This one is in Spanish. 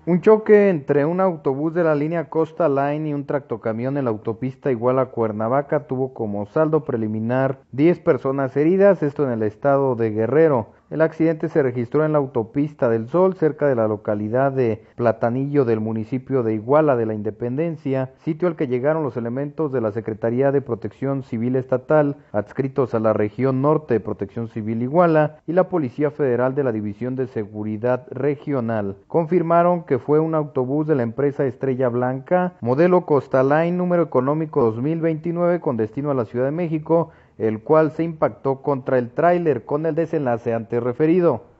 Un choque entre un autobús de la línea Costa Line y un tractocamión en la autopista Iguala-Cuernavaca tuvo como saldo preliminar 10 personas heridas, esto en el estado de Guerrero. El accidente se registró en la autopista del Sol, cerca de la localidad de Platanillo del municipio de Iguala de la Independencia, sitio al que llegaron los elementos de la Secretaría de Protección Civil Estatal, adscritos a la región norte de Protección Civil Iguala, y la Policía Federal de la División de Seguridad Regional. Confirmaron que fue un autobús de la empresa Estrella Blanca, modelo Costa Line, número económico 2029, con destino a la Ciudad de México, el cual se impactó contra el tráiler con el desenlace antes referido.